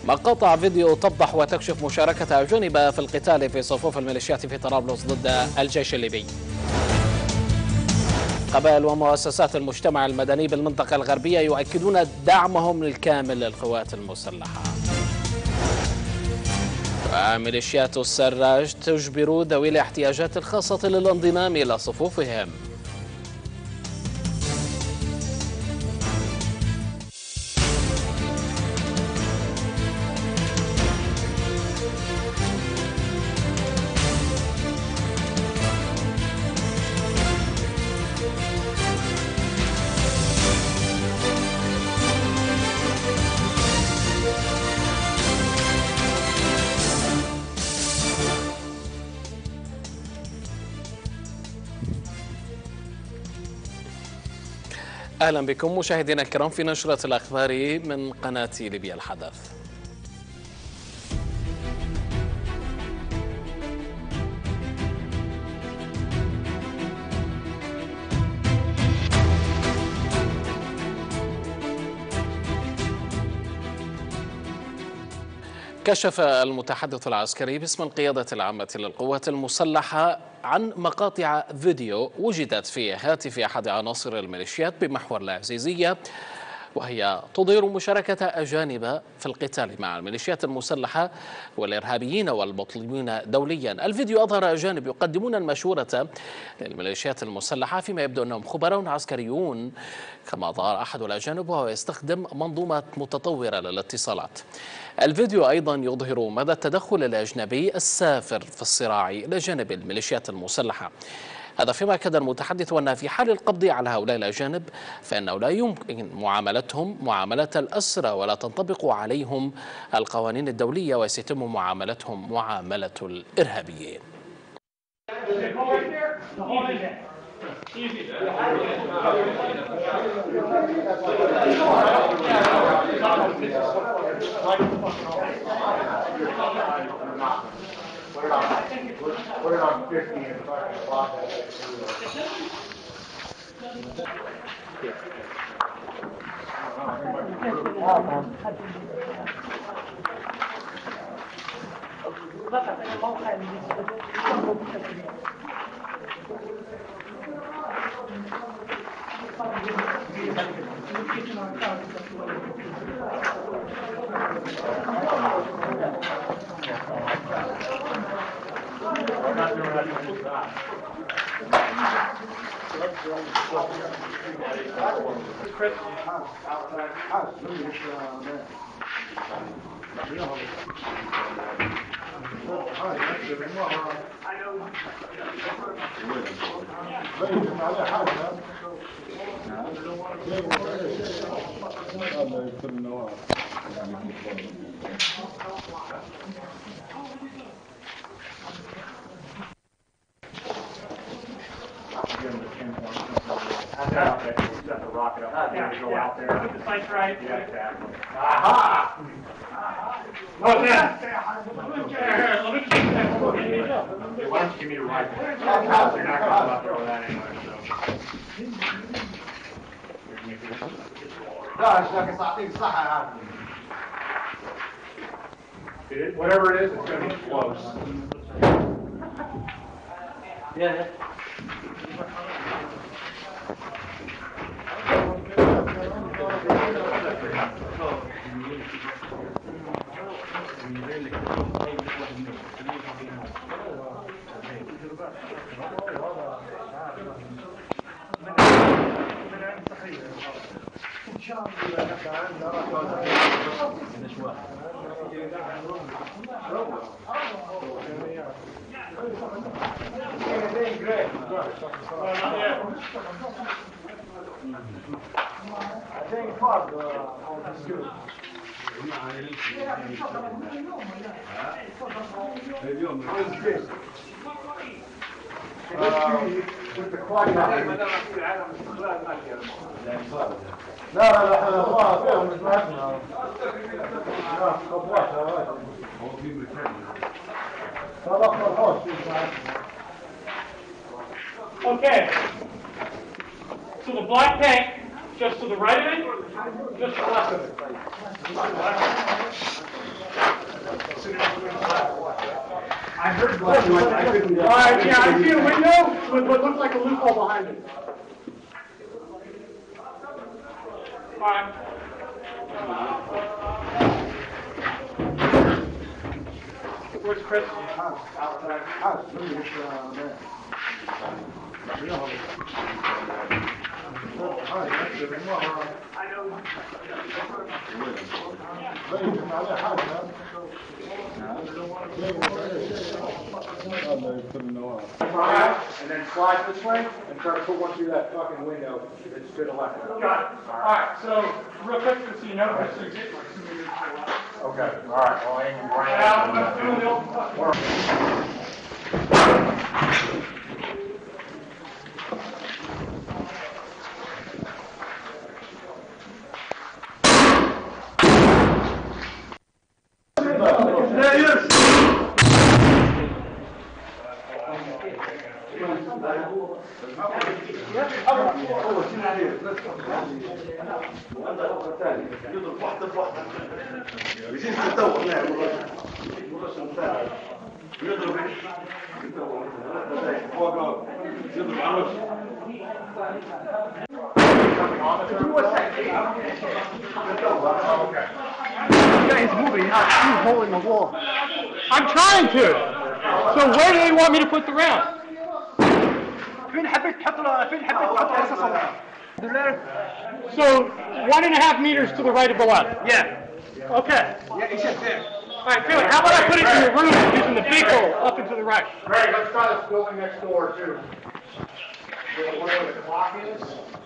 مقاطع فيديو توضح وتكشف مشاركة أجانب في القتال في صفوف الميليشيات في طرابلس ضد الجيش الليبي. قبائل ومؤسسات المجتمع المدني بالمنطقة الغربية يؤكدون دعمهم الكامل للقوات المسلحة. وميليشيات السراج تجبر ذوي الاحتياجات الخاصة للانضمام إلى صفوفهم. أهلا بكم مشاهدينا الكرام في نشرة الأخبار من قناة ليبيا الحدث. كشف المتحدث العسكري باسم القيادة العامة للقوات المسلحة عن مقاطع فيديو وجدت في هاتف أحد عناصر الميليشيات بمحور العزيزية، وهي تظهر مشاركة أجانب في القتال مع الميليشيات المسلحة والإرهابيين والمطلوبين دوليا. الفيديو أظهر أجانب يقدمون المشورة للميليشيات المسلحة فيما يبدو أنهم خبراء عسكريون، كما ظهر أحد الأجانب وهو يستخدم منظومة متطورة للاتصالات. الفيديو أيضا يظهر مدى التدخل الأجنبي السافر في الصراع إلى جانب الميليشيات المسلحة. هذا فيما أكد المتحدث أن في حال القبض على هؤلاء الأجانب فإنه لا يمكن معاملتهم معاملة الأسرى ولا تنطبق عليهم القوانين الدولية وسيتم معاملتهم معاملة الإرهابيين. Put it on 50 and fucking block that. Aha! What's that? Why don't you give me a ride? You're not going to throw that anyway, so. Whatever it is, it's going to be close. Yeah. I think Mark is good. With the quiet. لا لا لا احنا ما فيهم مش معنا. لا قبلات هو في مكان. طلعنا الحوش Okay. So the black tank, just to the right of it, just to the left of it. Alright, yeah, I see a window with what looks like a loophole behind it. Alright. Where's Chris? And then slide this way and try to put one through that fucking window that's to the left. Got it. Alright, so real quick, just so you know, Chris, you get like 2 meters to the left. Okay, all right, well, aim right Now, I'm gonna do the old I'm trying to. So where do they want me to put the round? So 1.5 meters to the right of the left. Yeah. Okay. Yeah, he said there. All right, Billy, how about I put it in the room using the big hole up and to the right? Greg, let's try this building next door too. Where the clock is.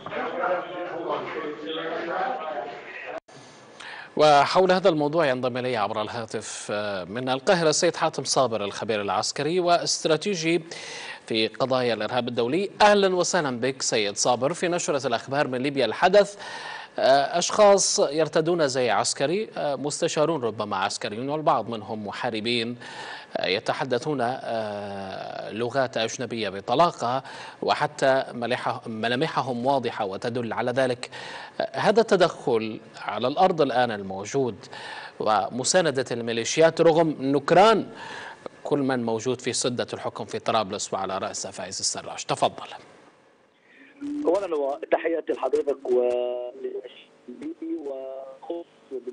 وحول هذا الموضوع ينضم إلي عبر الهاتف من القاهرة السيد حاتم صابر الخبير العسكري واستراتيجي في قضايا الإرهاب الدولي. أهلا وسهلا بك سيد صابر في نشرة الأخبار من ليبيا. الحدث أشخاص يرتدون زي عسكري، مستشارون ربما عسكريون والبعض منهم محاربين، يتحدثون لغات أجنبية بطلاقة وحتى ملامحهم واضحة وتدل على ذلك. هذا التدخل على الأرض الآن الموجود ومساندة الميليشيات رغم نكران كل من موجود في سدة الحكم في طرابلس وعلى رأسه فايز السراج. تفضل. اولا وتحياتي لحضرتك وللشبيبي وخص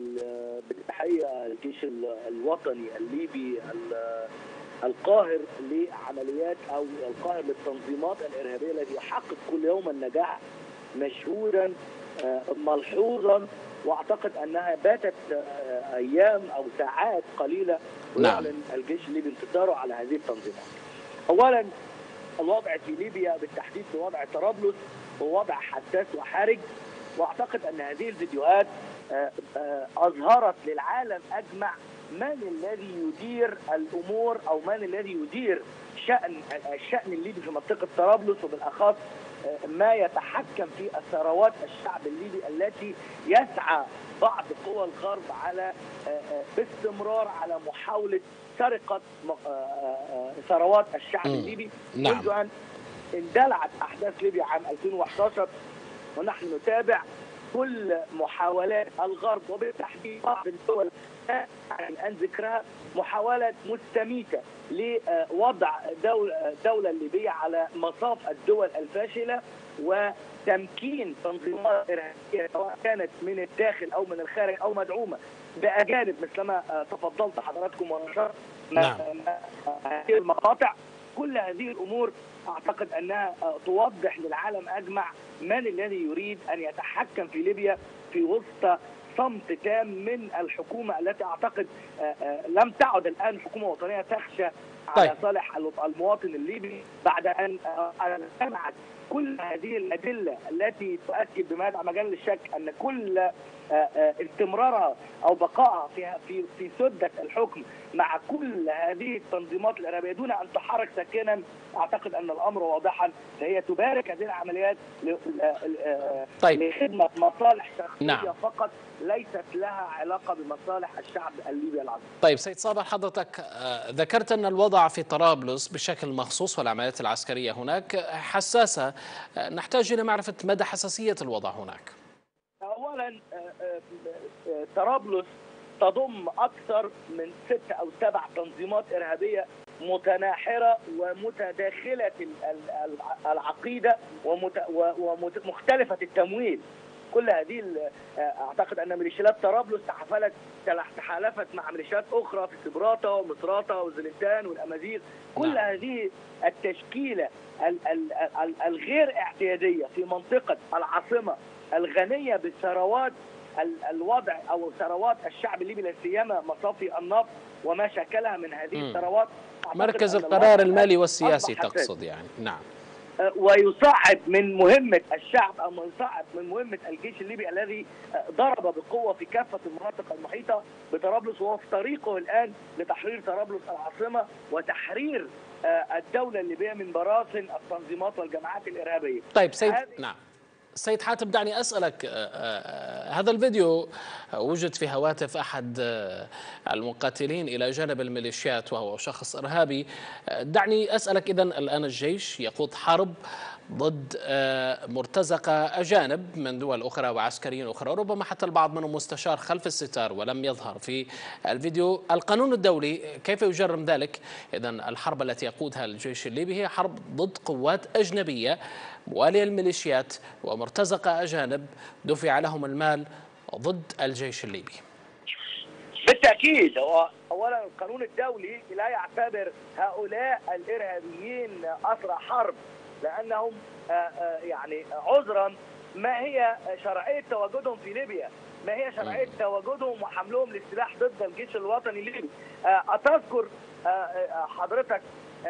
بالتحيه الجيش الوطني الليبي القاهر لعمليات او القاهر للتنظيمات الارهابيه التي يحقق كل يوم النجاح مشهودا ملحوظا، واعتقد انها باتت ايام او ساعات قليله ويعلن الجيش الليبي انتصاره على هذه التنظيمات. اولا الوضع في ليبيا بالتحديد في وضع طرابلس هو وضع حساس وحرج، واعتقد ان هذه الفيديوهات اظهرت للعالم اجمع من الذي يدير الامور او من الذي يدير الشأن الليبي في منطقه طرابلس، وبالاخص ما يتحكم في ثروات الشعب الليبي التي يسعى بعض قوى الغرب على باستمرار على محاوله سرقه ثروات الشعب الليبي. منذ ان اندلعت احداث ليبيا عام 2011 ونحن نتابع كل محاولات الغرب وبالتحديد بعض الدول الان ذكرها محاولات مستميته لوضع دولة الليبية على مصاف الدول الفاشلة وتمكين تنظيمات إرهابية سواء كانت من الداخل أو من الخارج أو مدعومة بأجانب مثلما تفضلت حضراتكم ونشرت هذه المقاطع. كل هذه الأمور أعتقد أنها توضح للعالم أجمع من الذي يريد أن يتحكم في ليبيا في وسط صمت تام من الحكومة التي أعتقد لم تعد الآن حكومة وطنية تخشى على صالح المواطن الليبي بعد أن سمعت كل هذه الأدلة التي تؤكد بما يدعى مجال الشك أن كل استمرارها أو بقائها في سدة الحكم مع كل هذه التنظيمات الإرهابية دون أن تحرك ساكنا. أعتقد أن الأمر واضحا، فهي تبارك هذه العمليات لخدمة مصالح شخصية فقط، ليست لها علاقة بمصالح الشعب الليبي العظيم. طيب سيد صابر، حضرتك ذكرت أن الوضع في طرابلس بشكل مخصوص والعمليات العسكرية هناك حساسة، نحتاج إلى معرفة مدى حساسية الوضع هناك. أولا طرابلس تضم أكثر من 6 أو 7 تنظيمات إرهابية متناحرة ومتداخلة العقيدة ومختلفة التمويل. كل هذه اعتقد ان ميليشيات طرابلس تحالفت مع ميليشيات اخرى في سبراتا ومصراتا وزلنتان والامازيغ. كل هذه التشكيله الغير اعتياديه في منطقه العاصمه الغنيه بالثروات الوضع او ثروات الشعب الليبي، لا سيما مصافي النفط وما شكلها من هذه الثروات. مركز القرار المالي والسياسي تقصد يعني. نعم. ويصعب من مهمة الشعب أو يصعب من مهمة الجيش الليبي الذي ضرب بقوة في كافة المناطق المحيطة بطرابلس، وهو في طريقه الآن لتحرير طرابلس العاصمة وتحرير الدولة الليبية من براثن التنظيمات والجماعات الإرهابية. طيب نعم سيد حاتم، دعني أسألك، هذا الفيديو وجد في هواتف أحد المقاتلين إلى جانب الميليشيات وهو شخص إرهابي. دعني أسألك، إذن الآن الجيش يخوض حرب ضد مرتزقة أجانب من دول أخرى وعسكريين أخرى، ربما حتى البعض منهم مستشار خلف الستار ولم يظهر في الفيديو. القانون الدولي كيف يجرم ذلك؟ إذن الحرب التي يقودها الجيش الليبي هي حرب ضد قوات أجنبية موالية الميليشيات ومرتزقة أجانب دفع لهم المال ضد الجيش الليبي. بالتأكيد. أولا القانون الدولي لا يعتبر هؤلاء الإرهابيين أسرى حرب، لأنهم يعني عذرا ما هي شرعية تواجدهم في ليبيا؟ ما هي شرعية تواجدهم وحملهم للسلاح ضد الجيش الوطني الليبي؟ أتذكر حضرتك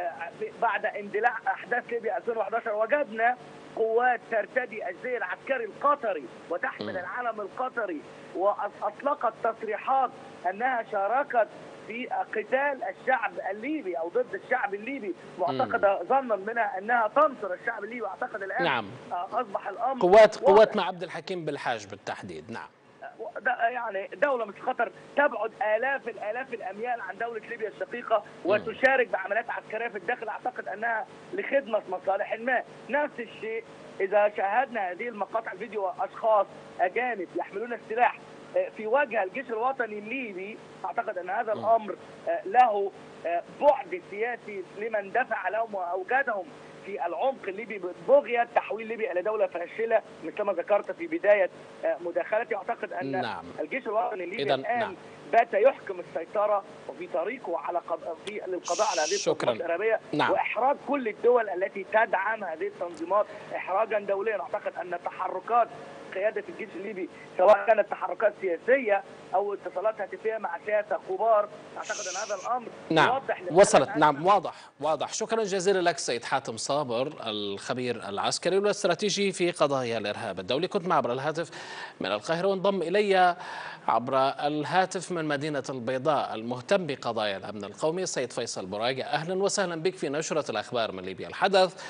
بعد اندلاع أحداث ليبيا 2011 وجدنا قوات ترتدي الزي العسكري القطري وتحمل العلم القطري، وأطلقت تصريحات أنها شاركت في قتال الشعب الليبي أو ضد الشعب الليبي، معتقدة ظنا منها أنها تنصر الشعب الليبي. وأعتقد الآن أصبح الأمر قوات مع عبد الحكيم بالحاج بالتحديد. نعم. يعني دولة مثل قطر تبعد آلاف الأميال عن دولة ليبيا الشقيقة وتشارك بعمليات عسكرية في الداخل، أعتقد أنها لخدمة مصالح ما. نفس الشيء إذا شاهدنا هذه المقاطع الفيديو أشخاص أجانب يحملون السلاح في وجه الجيش الوطني الليبي، أعتقد أن هذا الأمر له بعد سياسي لمن دفع لهم وأوجدهم في العمق الليبي بغية تحويل ليبيا إلى دولة فاشلة مثلما ذكرت في بداية مداخلتي. أعتقد أن الجيش الوطني الليبي الآن بات يحكم السيطرة وفي طريقه على للقضاء على هذه التنظيمات الإرهابية وإحراج كل الدول التي تدعم هذه التنظيمات إحراجا دوليا. أعتقد أن تحركات قيادة الجيش الليبي سواء كانت تحركات سياسية أو اتصالات هاتفية مع سياسة كبار، أعتقد أن هذا الأمر واضح. وصلت. واضح. شكرا جزيلا لك سيد حاتم صابر، الخبير العسكري والاستراتيجي في قضايا الإرهاب الدولي. كنت معي عبر الهاتف من القاهرة، وانضم إلي عبر الهاتف من مدينة البيضاء المهتم بقضايا الأمن القومي السيد فيصل براقة. أهلا وسهلا بك في نشرة الأخبار من ليبيا. الحدث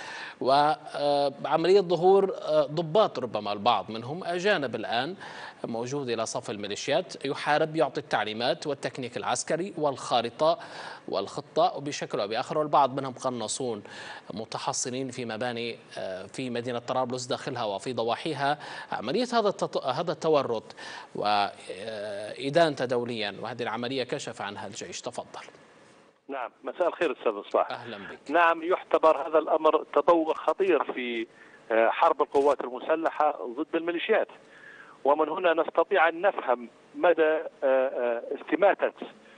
وعملية ظهور ضباط ربما البعض منهم أجانب الآن موجود إلى صف الميليشيات، يحارب، يعطي التعليمات والتكنيك العسكري والخارطة والخطة وبشكل أو بآخر، والبعض منهم قناصون متحصنين في مباني في مدينة طرابلس داخلها وفي ضواحيها. عملية هذا التورط وإدانته دوليا، وهذه العملية كشف عنها الجيش. تفضل. نعم، مساء الخير أستاذ إصلاح. أهلا بك. نعم، يعتبر هذا الأمر تطور خطير في حرب القوات المسلحة ضد الميليشيات، ومن هنا نستطيع أن نفهم مدى استماتة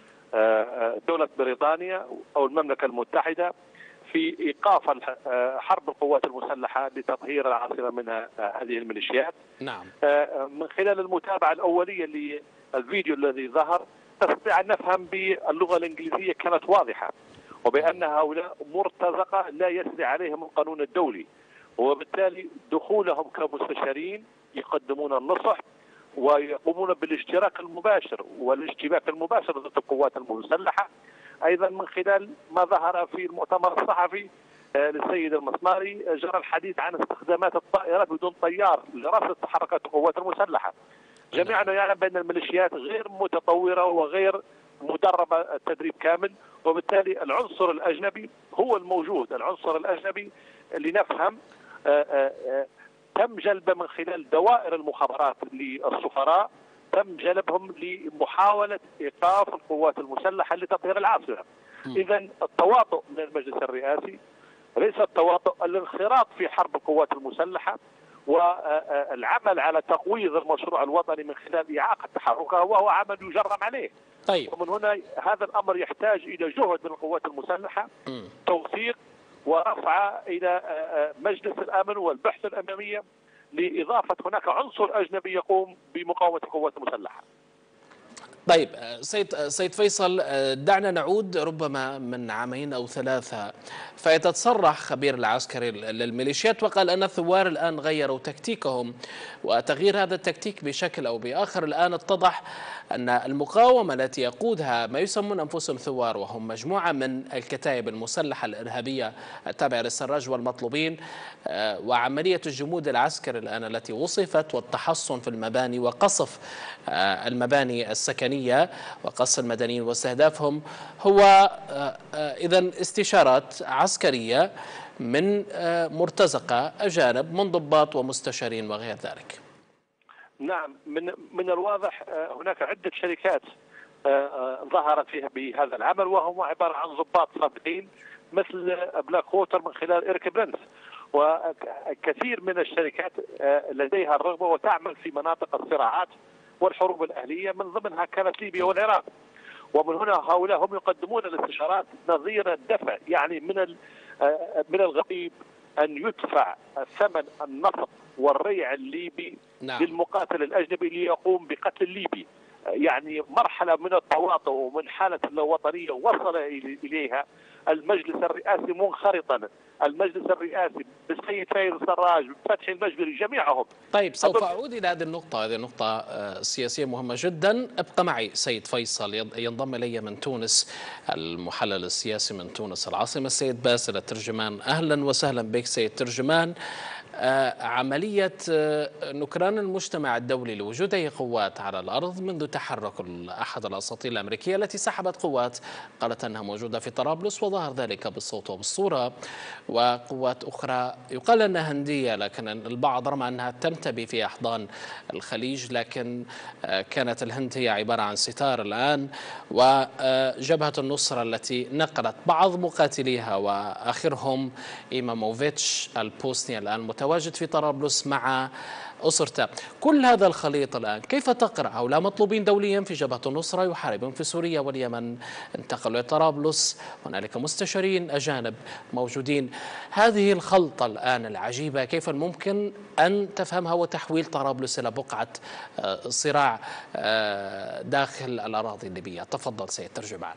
دولة بريطانيا أو المملكة المتحدة في إيقاف حرب القوات المسلحة لتطهير العاصمة من هذه الميليشيات. نعم. من خلال المتابعة الأولية للفيديو الذي ظهر نستطيع أن نفهم باللغة الإنجليزية كانت واضحة، وبأن هؤلاء مرتزقة لا يسري عليهم القانون الدولي، وبالتالي دخولهم كمستشارين يقدمون النصح ويقومون بالاشتراك المباشر والاشتباك المباشر ضد القوات المسلحة. أيضا من خلال ما ظهر في المؤتمر الصحفي للسيد المسماري جرى الحديث عن استخدامات الطائرات بدون طيار لرصد تحركات القوات المسلحة. جميعنا يعلم بأن الميليشيات غير متطورة وغير مدربة تدريب كامل، وبالتالي العنصر الأجنبي هو الموجود. العنصر الأجنبي اللي نفهم تم جلبه من خلال دوائر المخابرات للسفراء، تم جلبهم لمحاولة إيقاف القوات المسلحة لتطهير العاصمة. إذا التواطؤ من المجلس الرئاسي ليس التواطؤ، الانخراط في حرب القوات المسلحة والعمل على تقويض المشروع الوطني من خلال إعاقة تحركها، وهو عمل يجرم عليه. طيب. ومن هنا هذا الأمر يحتاج إلى جهد من القوات المسلحة، توثيق ورفع إلى مجلس الأمن والبحث الأممية لإضافة هناك عنصر أجنبي يقوم بمقاومة القوات المسلحة. طيب سيد فيصل، دعنا نعود ربما من عامين أو ثلاثة، فيتصرح خبير العسكري للميليشيات وقال أن الثوار الآن غيروا تكتيكهم، وتغيير هذا التكتيك بشكل أو بآخر الآن اتضح أن المقاومة التي يقودها ما يسمون أنفسهم ثوار، وهم مجموعة من الكتائب المسلحة الإرهابية التابعة للسراج والمطلوبين، وعملية الجمود العسكري الآن التي وصفت والتحصن في المباني وقصف المباني السكنية وقص المدنيين واستهدافهم هو إذن استشارات عسكرية من مرتزقة أجانب من ضباط ومستشارين وغير ذلك. نعم، من الواضح هناك عدة شركات ظهرت فيها بهذا العمل، وهم عبارة عن ضباط سابقين مثل بلاك ووتر من خلال إيركبرنس، وكثير من الشركات لديها الرغبة وتعمل في مناطق الصراعات والحروب الأهلية، من ضمنها كانت ليبيا والعراق. ومن هنا هؤلاء هم يقدمون الاستشارات نظير الدفع، يعني من الغريب أن يدفع ثمن النفط والريع الليبي للمقاتل الأجنبي ليقوم بقتل الليبي. يعني مرحلة من التواطؤ ومن حالة الوطنية وصل إليها المجلس الرئاسي منخرطا، المجلس الرئاسي بالسيد فايز السراج فتحي المجبري جميعهم. طيب سوف أعود إلى هذه النقطة، هذه النقطة سياسية مهمة جدا. ابقى معي سيد فيصل، ينضم إلي من تونس المحلل السياسي من تونس العاصمة السيد باسل الترجمان. أهلا وسهلا بك سيد ترجمان. عملية نكران المجتمع الدولي لوجود أي قوات على الأرض منذ تحرك أحد الأساطيل الأمريكية التي سحبت قوات قالت أنها موجودة في طرابلس، وظهر ذلك بالصوت وبالصورة، وقوات أخرى يقال أنها هندية لكن البعض رمى أنها تنتبه في أحضان الخليج، لكن كانت الهند هي عبارة عن ستار الآن. وجبهة النصرة التي نقلت بعض مقاتليها وآخرهم إيماموفيتش البوسني الآن متواجد في طرابلس مع أسرته. كل هذا الخليط الآن كيف تقرأ؟ هؤلاء مطلوبين دوليا في جبهة النصرة يحاربون في سوريا واليمن، انتقلوا إلى طرابلس، هنالك مستشارين أجانب موجودين. هذه الخلطة الآن العجيبة كيف ممكن أن تفهمها وتحويل طرابلس إلى بقعة صراع داخل الأراضي الليبية؟ تفضل سيد ترجمان.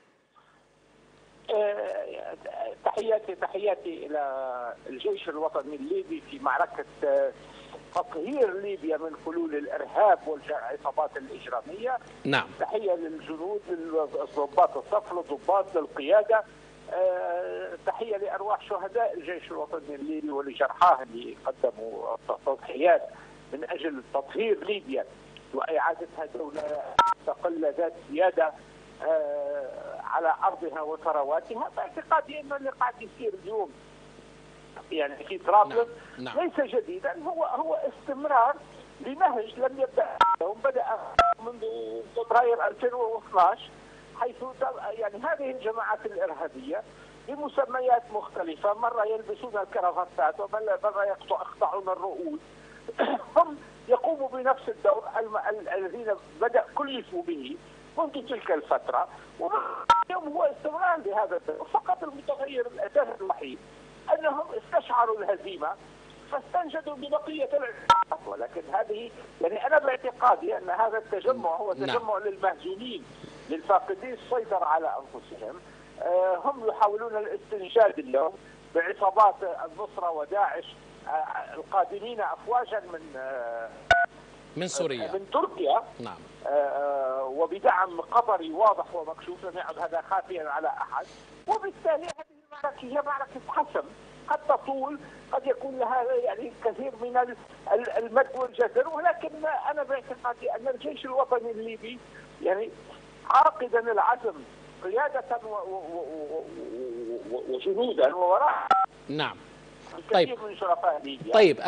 تحياتي إلى الجيش الوطني الليبي في معركة تطهير ليبيا من حلول الإرهاب والعصابات الإجرامية. نعم. تحية للجنود، للضباط الصف، للضباط، للقيادة. تحية لأرواح شهداء الجيش الوطني الليبي ولجرحاه اللي قدموا تضحيات من أجل تطهير ليبيا وإعادتها دولة مستقلة ذات سيادة على أرضها وثرواتها. باعتقادي أن اللي قاعد يصير اليوم يعني في طرابلس ليس جديدا، هو استمرار لنهج لم يبدأ، بدأ منذ فبراير 2012، حيث يعني هذه الجماعات الإرهابية بمسميات مختلفة، مرة يلبسون الكرافتات ومرة يقطعون الرؤوس هم يقوموا بنفس الدور الذين بدأ كلفوا به منذ تلك الفترة، واليوم هو استمرار لهذا الدور. فقط المتغير الأساسي الوحيد أنهم استشعروا الهزيمة فاستنجدوا ببقية العصابات. ولكن هذه يعني أنا باعتقادي أن هذا التجمع هو تجمع للمهزومين، للفاقدين السيطرة على أنفسهم. هم يحاولون الاستنجاد اليوم بعصابات النصرة وداعش القادمين أفواجا من سوريا، من تركيا. نعم. وبدعم قطري واضح ومكشوف، لم يعد هذا خافيا على أحد. وبالتالي هذه المعركة هي معركة حسم، قد تطول، قد يكون لها يعني كثير من المد والجزر، ولكن أنا باعتقادي أن الجيش الوطني الليبي يعني عاقدا العزم قيادة وجنودا ووراء نعم كثير من شرفاء ليبيا. طيب،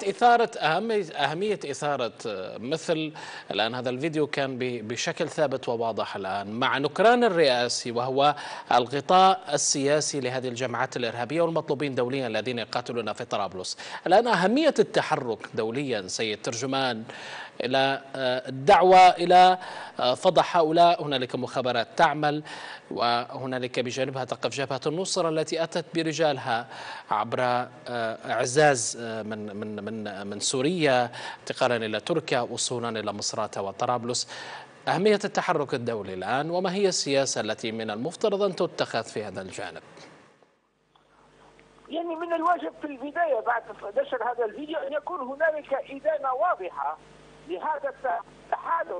أهمية إثارة مثل الآن هذا الفيديو كان بشكل ثابت وواضح الآن مع نكران الرئاسي، وهو الغطاء السياسي لهذه الجماعات الإرهابية والمطلوبين دوليا الذين يقاتلون في طرابلس. الآن أهمية التحرك دوليا سيد ترجمان إلى الدعوة إلى فضح هؤلاء. هنالك مخابرات تعمل، وهنالك بجانبها تقف جبهة النصرة التي أتت برجالها عبر إعزاز من سوريا انتقالا إلى تركيا وصولا إلى مصراتة وطرابلس. أهمية التحرك الدولي الآن، وما هي السياسة التي من المفترض أن تتخذ في هذا الجانب؟ يعني من الواجب في البداية بعد نشر هذا الفيديو أن يكون هنالك إدانة واضحة لهذا التحالف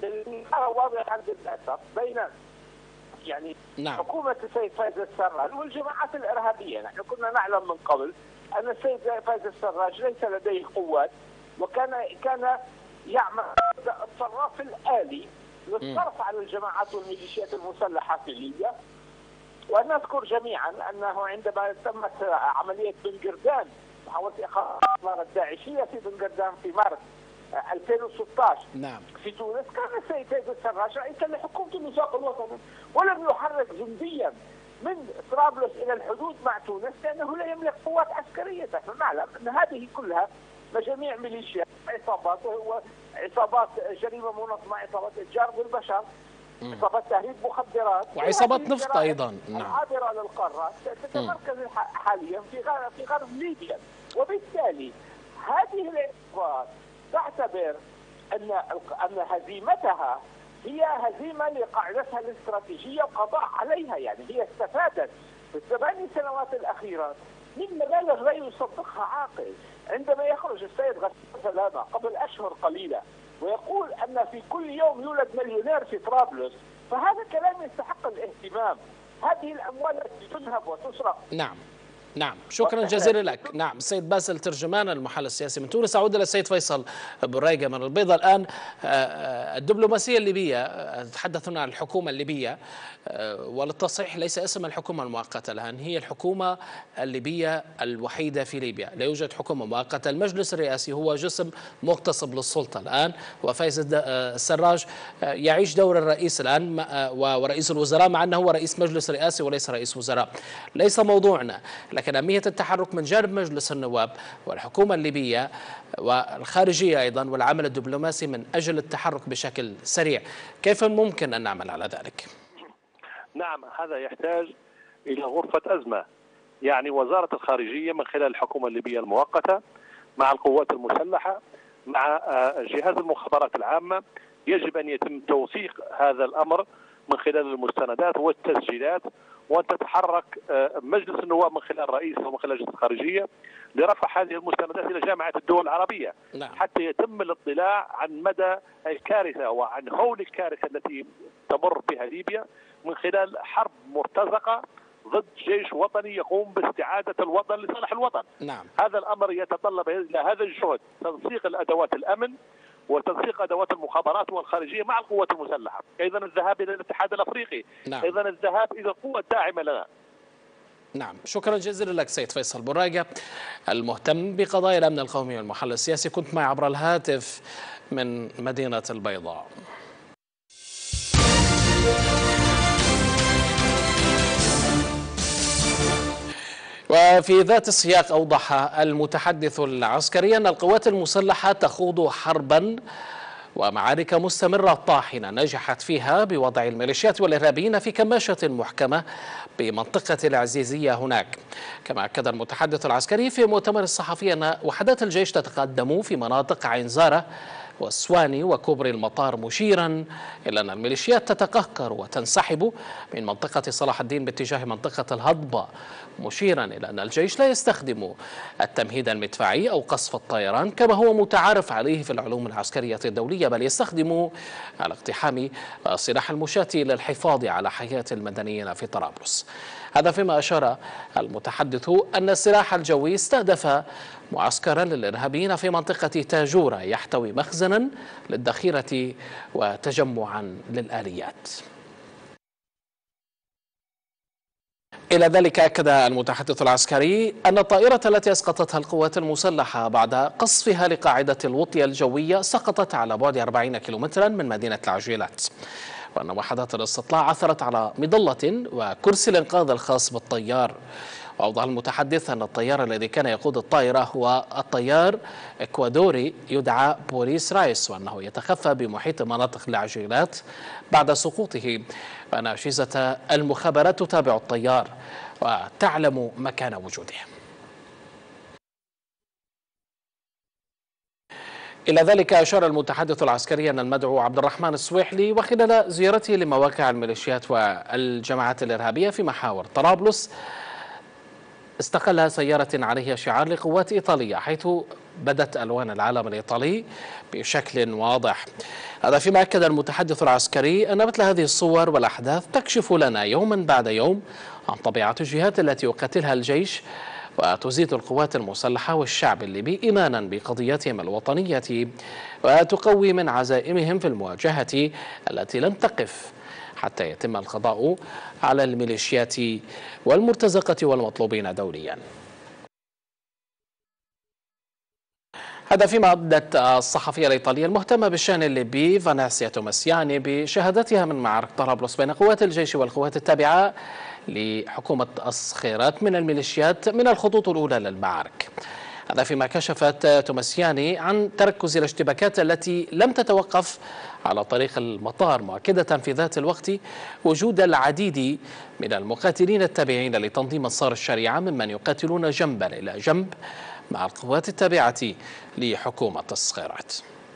واضحا للأسف بين يعني حكومة السيد فايز السراج والجماعات الإرهابية. نحن كنا نعلم من قبل أن السيد فايز السراج ليس لديه قوات، وكان يعمل الصراف الآلي للصرف على الجماعات والميليشيات المسلحة في ليبيا. ونذكر جميعا أنه عندما تمت عملية بن قردان محاولة إخراج الداعشية في بن قردان في مارس 2016 في تونس، كان السيد فايز السراج رئيسا لحكومة الميثاق الوطني ولم يحرك جنديا من طرابلس إلى الحدود مع تونس لأنه لا يملك قوات عسكرية. نحن نعلم أن هذه كلها مجاميع ميليشيات، عصابات، وهو عصابات جريمة منظمة، عصابات إتجار بالبشر، عصابات تهريب مخدرات، وعصابات نفط أيضا عابرة للقارات تتمركز حاليا في غرب ليبيا. وبالتالي هذه العصابات تعتبر أن هزيمتها هي هزيمة لقاعدتها الاستراتيجية وقضاء عليها. يعني هي استفادت في ال8 سنوات الأخيرة من مبالغ لا يصدقها عاقل. عندما يخرج السيد غسان سلامة قبل أشهر قليلة ويقول أن في كل يوم يولد مليونير في طرابلس، فهذا كلام يستحق الاهتمام. هذه الأموال التي تذهب وتسرق. نعم، شكرا جزيلا لك. نعم، السيد باسل ترجمان المحلل السياسي من تونس. أعود إلى السيد فيصل بريقة من البيضة. الآن الدبلوماسية الليبية، تحدثنا عن الحكومة الليبية، وللتصحيح ليس اسم الحكومة المؤقتة الآن، هي الحكومة الليبية الوحيدة في ليبيا، لا يوجد حكومة مؤقتة. المجلس الرئاسي هو جسم مغتصب للسلطة الآن، وفايز السراج يعيش دور الرئيس الآن ورئيس الوزراء، مع أنه هو رئيس مجلس رئاسي وليس رئيس وزراء. ليس موضوعنا، لكن أهمية التحرك من جانب مجلس النواب والحكومة الليبية والخارجية أيضا والعمل الدبلوماسي من أجل التحرك بشكل سريع. كيف ممكن أن نعمل على ذلك؟ نعم، هذا يحتاج إلى غرفة أزمة. يعني وزارة الخارجية من خلال الحكومة الليبية المؤقتة مع القوات المسلحة مع جهاز المخابرات العامة يجب أن يتم توثيق هذا الأمر من خلال المستندات والتسجيلات، وأن تتحرك مجلس النواب من خلال رئيسه ومن خلال جهاز الخارجية لرفع هذه المستندات إلى جامعة الدول العربية حتى يتم الاطلاع عن مدى الكارثة وعن هول الكارثة التي تمر بها ليبيا من خلال حرب مرتزقة ضد جيش وطني يقوم باستعادة الوطن لصالح الوطن. هذا الأمر يتطلب إلى هذا الجهد تنسيق الأدوات الأمن وتنسيق أدوات المخابرات والخارجية مع القوات المسلحة، أيضا الذهاب إلى الاتحاد الأفريقي، أيضا الذهاب إلى القوة الداعمة لنا. نعم، شكرا جزيلا لك سيد فيصل براقة المهتم بقضايا الأمن القومي والمحلل السياسي، كنت معي عبر الهاتف من مدينة البيضاء. وفي ذات السياق أوضح المتحدث العسكري أن القوات المسلحة تخوض حربا ومعارك مستمرة طاحنة نجحت فيها بوضع الميليشيات والإرهابيين في كماشة محكمة بمنطقة العزيزية هناك. كما أكد المتحدث العسكري في مؤتمر الصحفي أن وحدات الجيش تتقدم في مناطق عين زارة والسواني وكوبري المطار، مشيرا إلى أن الميليشيات تتقهقر وتنسحب من منطقة صلاح الدين باتجاه منطقة الهضبة، مشيرا إلى أن الجيش لا يستخدم التمهيد المدفعي أو قصف الطيران كما هو متعارف عليه في العلوم العسكرية الدولية، بل يستخدم الاقتحام السلاح المشاة للحفاظ على حياة المدنيين في طرابلس. هذا فيما أشار المتحدث أن السلاح الجوي استهدف معسكرا للإرهابيين في منطقة تاجورة يحتوي مخزنا للذخيرة وتجمعا للآليات. إلى ذلك أكد المتحدث العسكري أن الطائرة التي أسقطتها القوات المسلحة بعد قصفها لقاعدة الوطية الجوية سقطت على بعد 40 كيلومترا من مدينة العجيلات، وأن وحدات الاستطلاع عثرت على مظلة وكرسي الإنقاذ الخاص بالطيار. وأوضح المتحدث أن الطيار الذي كان يقود الطائرة هو الطيار إكوادوري يدعى بوريس رايس، وأنه يتخفى بمحيط مناطق العجيلات بعد سقوطه، وأن أجهزة المخابرات تتابع الطيار وتعلم مكان وجوده. إلى ذلك أشار المتحدث العسكري أن المدعو عبد الرحمن السويحلي وخلال زيارته لمواقع الميليشيات والجماعات الإرهابية في محاور طرابلس استقلها سيارة عليها شعار لقوات إيطالية، حيث بدت ألوان العلم الإيطالي بشكل واضح. هذا فيما أكد المتحدث العسكري أن مثل هذه الصور والأحداث تكشف لنا يوما بعد يوم عن طبيعة الجهات التي يقاتلها الجيش، وتزيد القوات المسلحة والشعب الليبي إيمانا بقضيتهم الوطنية، وتقوي من عزائمهم في المواجهة التي لن تقف حتى يتم القضاء على الميليشيات والمرتزقة والمطلوبين دوليا. هذا فيما أبدت الصحفية الإيطالية المهتمة بالشأن الليبي فانيسيا توماسياني بشهادتها من معركة طرابلس بين قوات الجيش والقوات التابعة لحكومة الصخيرات من الميليشيات من الخطوط الأولى للمعارك. هذا فيما كشفت توماسياني عن تركز الاشتباكات التي لم تتوقف على طريق المطار، مؤكدة في ذات الوقت وجود العديد من المقاتلين التابعين لتنظيم أنصار الشريعة ممن يقاتلون جنبا إلى جنب مع القوات التابعة لحكومة الصخيرات.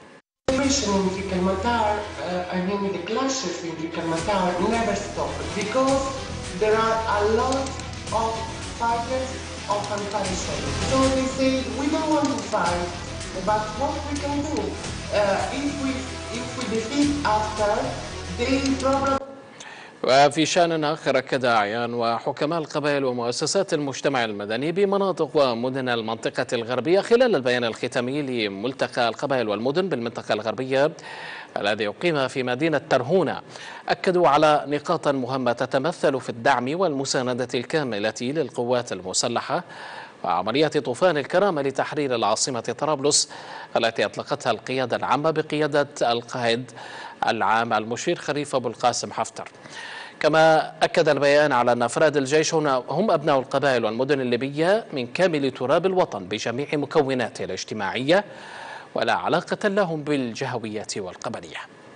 So they say we don't want to fight, but what we can do if we defeat after they problem. وفي شأن آخر أكد أعيان وحكماء القبائل ومؤسسات المجتمع المدني بمناطق ومدن المنطقة الغربية خلال البيان الختامي لملتقى القبائل والمدن بالمنطقة الغربية الذي أقيم في مدينة ترهونة، أكدوا على نقاط مهمة تتمثل في الدعم والمساندة الكاملة للقوات المسلحة وعملية طوفان الكرامة لتحرير العاصمة طرابلس التي أطلقتها القيادة العامة بقيادة القائد العام المشير خليفة أبو القاسم حفتر. كما أكد البيان على أن أفراد الجيش هم أبناء القبائل والمدن الليبية من كامل تراب الوطن بجميع مكوناته الاجتماعية ولا علاقة لهم بالجهوية والقبلية.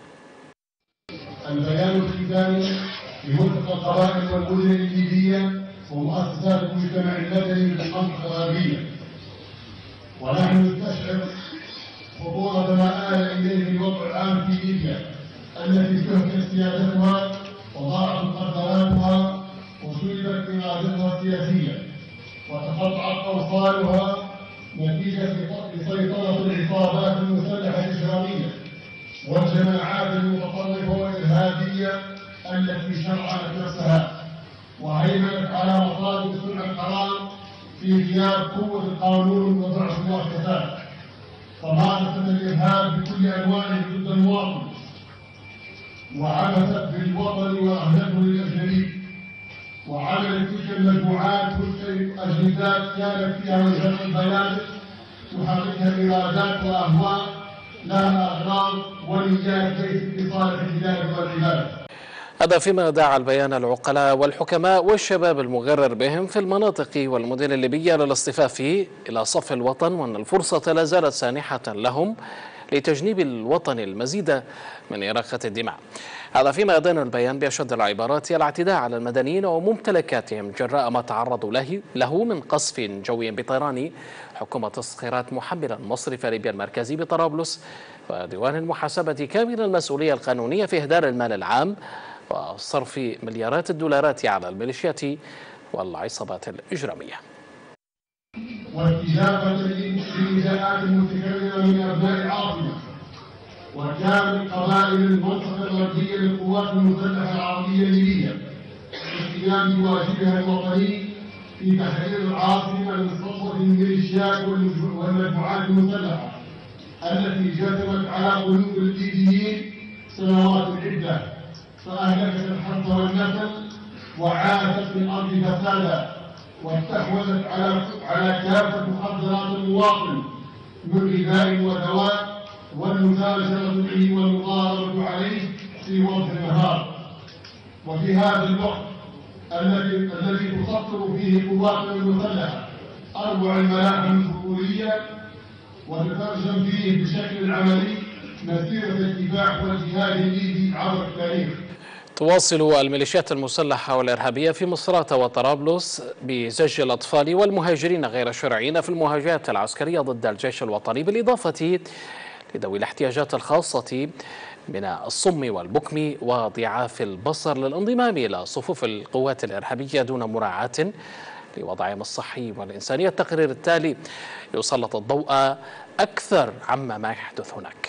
البيان الختامي لملتقى القبائل والمدن الليبية ومؤسسات المجتمع المدني بالمنطقة الغربية، ونحن نستشعر خطورة ما آل إليه الوضع العام في ليبيا التي تهمل سيادتها وضاعت مقدراتها وسلبت إرادتها السياسية وتقطعت أوصالها نتيجة لسيطرة العصابات المسلحة الإجرامية والجماعات المتطرفة والإرهابية التي شرعنت نفسها وهيمنت على مصادر صنع القرار في غياب قوة القانون وضعف المؤسسات، فمارست الإرهاب بكل أنواعه ضد المواطن وعبثت بالوطن وأهدته للأجنبي، وعملت تلك المجموعات تلك أجندات كانت فيها من جمع البيان تحققها إرادات وأهواء لها أغراض ونيات ليست لصالح البلاد والعباد. هذا فيما دعا البيان العقلاء والحكماء والشباب المغرر بهم في المناطق والمدن الليبية للاصطفاف إلى صف الوطن، وأن الفرصة لا زالت سانحة لهم لتجنيب الوطن المزيد من إراقة الدماء. هذا فيما يدين البيان بأشد العبارات الاعتداء على المدنيين وممتلكاتهم جراء ما تعرضوا له من قصف جوي بطيران حكومة الصخيرات محملا مصرف ليبيا المركزي بطرابلس وديوان المحاسبة كامل المسؤولية القانونية في إهدار المال العام وصرف مليارات الدولارات على الميليشيات والعصابات الإجرامية. واستجابة لنداءات المتكررة من أبناء العاصمة وكامل قبائل المنطقة الغربية للقوات المسلحة العربية الليبية بالقيام بواجبها الوطني في تحرير العاصمة من سلطة الميليشيات والمجموعات المسلحة التي جثمت على قلوب الليبيين سنوات عدة فأهلكت الحرث والنسل وعاشت في الأرض فسادا واستحوذت على كافة مخدرات المواطن من غذاء ودواء والمجالسة به والمضاربة عليه في وقت النهار. وفي هذا الوقت الذي تخطر فيه قواتنا المسلحة أروع الملاحم الفضولية وتترجم فيه بشكل عملي مسيرة الكفاح والجهاد الليبي عبر التاريخ. تواصل الميليشيات المسلحة والإرهابية في مصراتة وطرابلس بزج الأطفال والمهاجرين غير الشرعيين في المواجهات العسكرية ضد الجيش الوطني، بالإضافة لذوي الاحتياجات الخاصة من الصم والبكم وضعاف البصر للانضمام إلى صفوف القوات الإرهابية دون مراعاة لوضعهم الصحي والإنساني. التقرير التالي يسلط الضوء أكثر عما ما يحدث هناك.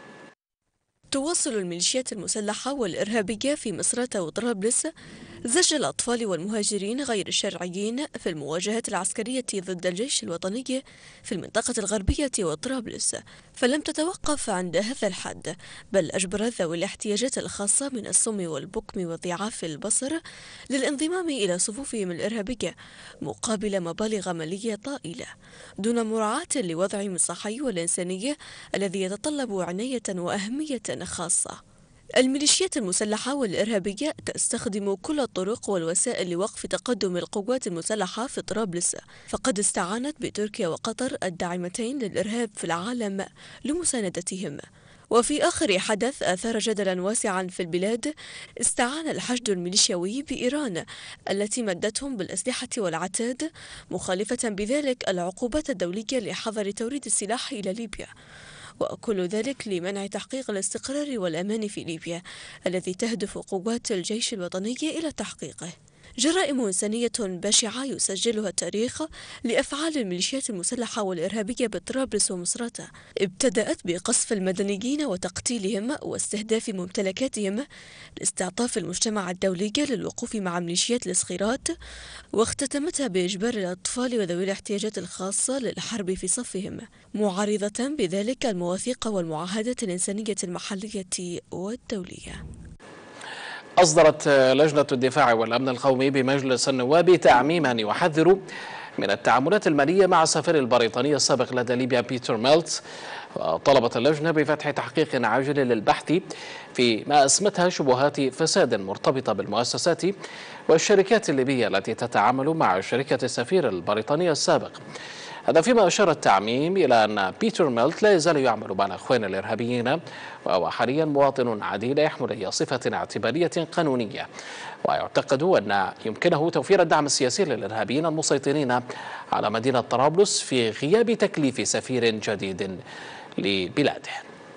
تواصل الميليشيات المسلحة والإرهابية في مصراتة وطرابلس زج الأطفال والمهاجرين غير الشرعيين في المواجهات العسكرية ضد الجيش الوطني في المنطقة الغربية وطرابلس، فلم تتوقف عند هذا الحد، بل أجبرت ذوي الاحتياجات الخاصة من الصم والبكم وضعاف البصر للانضمام إلى صفوفهم الإرهابية مقابل مبالغ مالية طائلة دون مراعاة لوضعهم الصحي والإنساني الذي يتطلب عناية وأهمية خاصة. الميليشيات المسلحة والإرهابية تستخدم كل الطرق والوسائل لوقف تقدم القوات المسلحة في طرابلس، فقد استعانت بتركيا وقطر الداعمتين للإرهاب في العالم لمساندتهم. وفي آخر حدث أثار جدلا واسعا في البلاد، استعان الحشد الميليشياوي بإيران التي مدتهم بالأسلحة والعتاد، مخالفة بذلك العقوبات الدولية لحظر توريد السلاح إلى ليبيا، وكل ذلك لمنع تحقيق الاستقرار والأمان في ليبيا الذي تهدف قوات الجيش الوطني إلى تحقيقه. جرائم إنسانية بشعة يسجلها التاريخ لأفعال الميليشيات المسلحة والإرهابية بطرابلس ومصراتة، ابتدأت بقصف المدنيين وتقتيلهم واستهداف ممتلكاتهم لاستعطاف المجتمع الدولي للوقوف مع ميليشيات الصخيرات، واختتمتها بإجبار الأطفال وذوي الاحتياجات الخاصة للحرب في صفهم، معارضة بذلك المواثيق والمعاهدات الإنسانية المحلية والدولية. أصدرت لجنة الدفاع والأمن القومي بمجلس النواب تعميما يحذر من التعاملات المالية مع السفير البريطاني السابق لدى ليبيا بيتر ميلت. وطلبت اللجنة بفتح تحقيق عاجل للبحث في ما أسمتها شبهات فساد مرتبطة بالمؤسسات والشركات الليبية التي تتعامل مع شركة السفير البريطاني السابق. هذا فيما أشار التعميم إلى أن بيتر ميلت لا يزال يعمل مع الأخوان الإرهابيين، وهو حاليا مواطن عادي لا يحمل أي صفة اعتبارية قانونية، ويعتقد أن يمكنه توفير الدعم السياسي للإرهابيين المسيطرين على مدينة طرابلس في غياب تكليف سفير جديد لبلاده.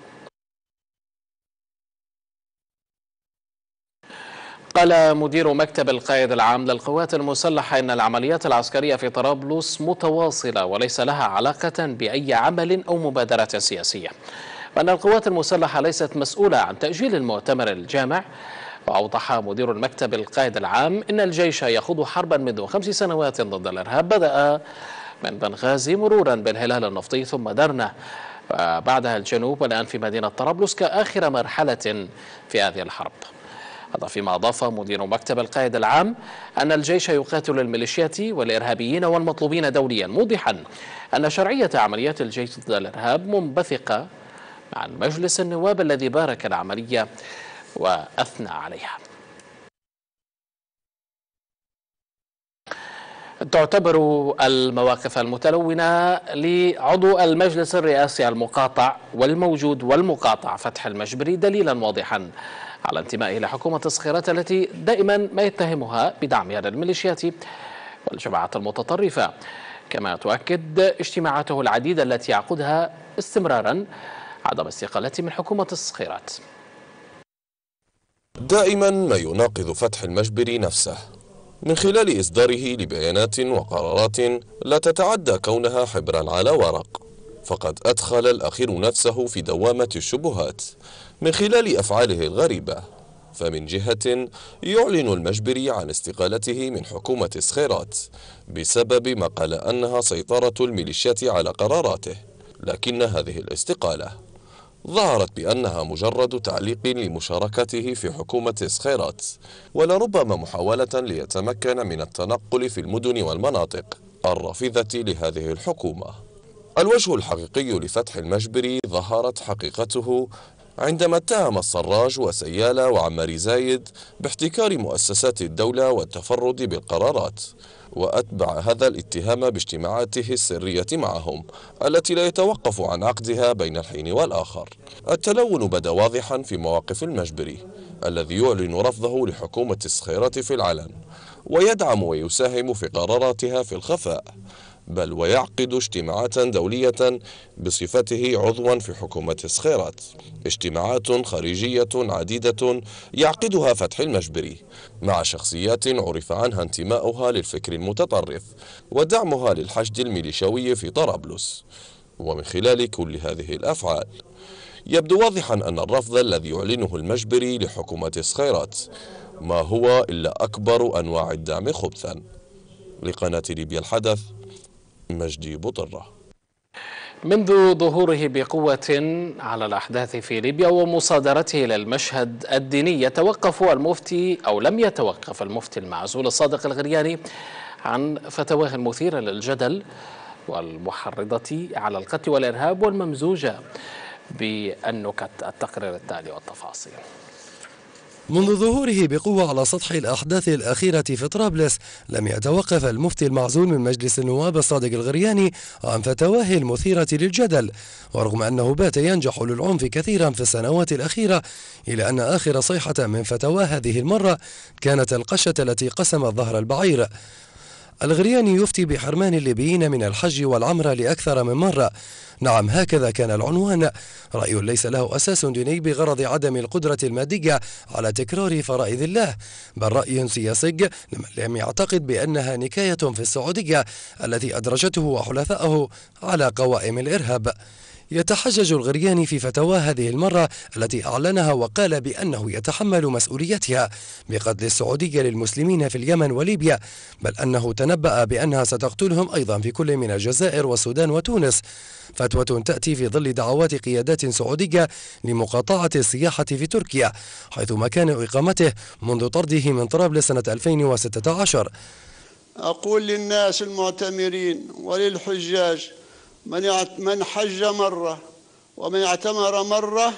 قال مدير مكتب القائد العام للقوات المسلحة إن العمليات العسكرية في طرابلس متواصلة وليس لها علاقة بأي عمل أو مبادرة سياسية، وأن القوات المسلحة ليست مسؤولة عن تأجيل المؤتمر الجامع. وأوضح مدير المكتب القائد العام إن الجيش يخوض حربا منذ 5 سنوات ضد الإرهاب، بدأ من بنغازي مرورا بالهلال النفطي ثم درنا وبعدها الجنوب والآن في مدينة طرابلس كآخر مرحلة في هذه الحرب. هذا فيما أضاف مدير مكتب القائد العام أن الجيش يقاتل الميليشيات والإرهابيين والمطلوبين دوليا، موضحا أن شرعية عمليات الجيش ضد الإرهاب منبثقة عن مجلس النواب الذي بارك العملية وأثنى عليها. تعتبر المواقف المتلونة لعضو المجلس الرئاسي المقاطع والموجود والمقاطع فتح المجبري دليلا واضحا على انتمائه لحكومة الصخيرات التي دائما ما يتهمها بدعمها للميليشيات والجماعات المتطرفة، كما تؤكد اجتماعاته العديدة التي يعقدها استمرارا عدم استقالته من حكومة الصخيرات. دائما ما يناقض فتح المجبري نفسه من خلال إصداره لبيانات وقرارات لا تتعدى كونها حبرا على ورق، فقد أدخل الأخير نفسه في دوامة الشبهات من خلال أفعاله الغريبة. فمن جهة يعلن المجبري عن استقالته من حكومة الصخيرات بسبب ما قال أنها سيطرة الميليشيات على قراراته، لكن هذه الاستقالة ظهرت بأنها مجرد تعليق لمشاركته في حكومة سخيرات، ولربما محاولة ليتمكن من التنقل في المدن والمناطق الرافضة لهذه الحكومة. الوجه الحقيقي لفتح المجبري ظهرت حقيقته عندما اتهم السراج وسيالة وعمري زايد باحتكار مؤسسات الدولة والتفرد بالقرارات، وأتبع هذا الاتهام باجتماعاته السرية معهم التي لا يتوقف عن عقدها بين الحين والآخر. التلون بدا واضحا في مواقف المجبري الذي يعلن رفضه لحكومة السخيرات في العلن، ويدعم ويساهم في قراراتها في الخفاء، بل ويعقد اجتماعات دولية بصفته عضوا في حكومة سخيرات، اجتماعات خارجية عديدة يعقدها فتح المجبري مع شخصيات عرف عنها انتماؤها للفكر المتطرف ودعمها للحشد الميليشيوي في طرابلس. ومن خلال كل هذه الأفعال يبدو واضحا أن الرفض الذي يعلنه المجبري لحكومة سخيرات ما هو إلا أكبر أنواع الدعم خبثا. لقناة ليبيا الحدث، مجدي بطرة. منذ ظهوره بقوة على الأحداث في ليبيا ومصادرته للمشهد الديني، يتوقف المفتي أو لم يتوقف المفتي المعزول الصادق الغرياني عن فتواه المثيرة للجدل والمحرضة على القتل والإرهاب والممزوجة بالنكت. التقرير التالي والتفاصيل. منذ ظهوره بقوة على سطح الأحداث الأخيرة في طرابلس، لم يتوقف المفتي المعزول من مجلس النواب الصادق الغرياني عن فتواه المثيرة للجدل، ورغم أنه بات ينجح للعنف كثيرا في السنوات الأخيرة، إلى أن آخر صيحة من فتواه هذه المرة كانت القشة التي قسمت ظهر البعير. الغرياني يفتي بحرمان الليبيين من الحج والعمرة لأكثر من مرة. نعم، هكذا كان العنوان، رأي ليس له أساس ديني بغرض عدم القدرة المادية على تكرار فرائض الله، بل رأي سياسي لمن لم يعتقد بأنها نكاية في السعودية التي أدرجته وحلفائه على قوائم الإرهاب. يتحجج الغرياني في فتواه هذه المرة التي أعلنها وقال بأنه يتحمل مسؤوليتها بقتل السعودية للمسلمين في اليمن وليبيا، بل أنه تنبأ بأنها ستقتلهم أيضا في كل من الجزائر والسودان وتونس. فتوى تأتي في ظل دعوات قيادات سعودية لمقاطعة السياحة في تركيا، حيث مكان إقامته منذ طرده من طرابلس سنة 2016. أقول للناس المعتمرين وللحجاج: من حج مرة ومن اعتمر مرة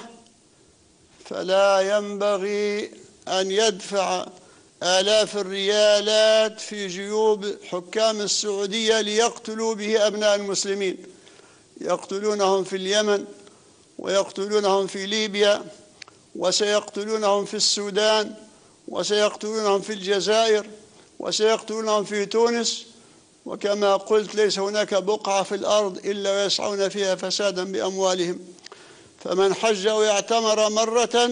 فلا ينبغي أن يدفع آلاف الريالات في جيوب حكام السعودية ليقتلوا به أبناء المسلمين. يقتلونهم في اليمن ويقتلونهم في ليبيا وسيقتلونهم في السودان وسيقتلونهم في الجزائر وسيقتلونهم في تونس، وكما قلت ليس هناك بقعة في الأرض إلا ويسعون فيها فسادا بأموالهم. فمن حج ويعتمر مرة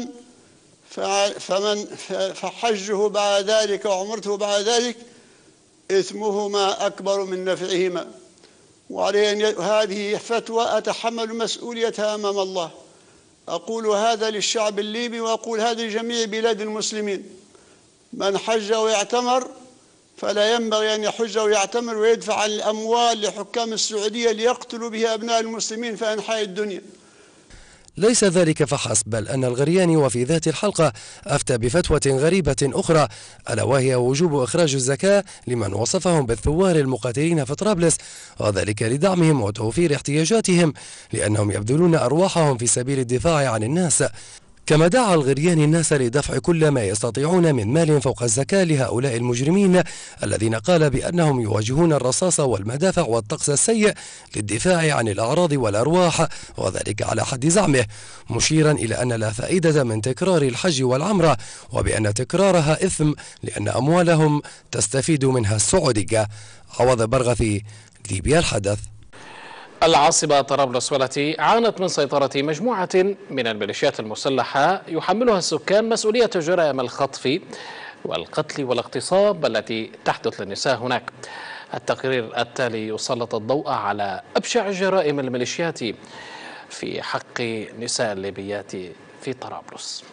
فحجه بعد ذلك وعمرته بعد ذلك إثمهما أكبر من نفعهما، وعليه هذه فتوى أتحمل مسؤوليتها أمام الله. أقول هذا للشعب الليبي وأقول هذا لجميع بلاد المسلمين: من حج ويعتمر فلا ينبغي أن يحج ويعتمر ويدفع الأموال لحكام السعودية ليقتلوا بها أبناء المسلمين في أنحاء الدنيا. ليس ذلك فحسب، بل أن الغرياني وفي ذات الحلقة أفتى بفتوى غريبة أخرى، ألا وهي وجوب إخراج الزكاة لمن وصفهم بالثوار المقاتلين في طرابلس، وذلك لدعمهم وتوفير احتياجاتهم لأنهم يبذلون أرواحهم في سبيل الدفاع عن الناس. كما دعا الغرياني الناس لدفع كل ما يستطيعون من مال فوق الزكاة لهؤلاء المجرمين الذين قال بأنهم يواجهون الرصاص والمدافع والطقس السيء للدفاع عن الأعراض والأرواح، وذلك على حد زعمه، مشيرا إلى أن لا فائدة من تكرار الحج والعمرة، وبأن تكرارها إثم لأن أموالهم تستفيد منها السعودية. عوض برغثي، ليبيا الحدث. العاصمة طرابلس والتي عانت من سيطرة مجموعة من الميليشيات المسلحة يحملها السكان مسؤولية جرائم الخطف والقتل والاغتصاب التي تحدث للنساء هناك. التقرير التالي يسلط الضوء على أبشع جرائم الميليشيات في حق نساء الليبيات في طرابلس.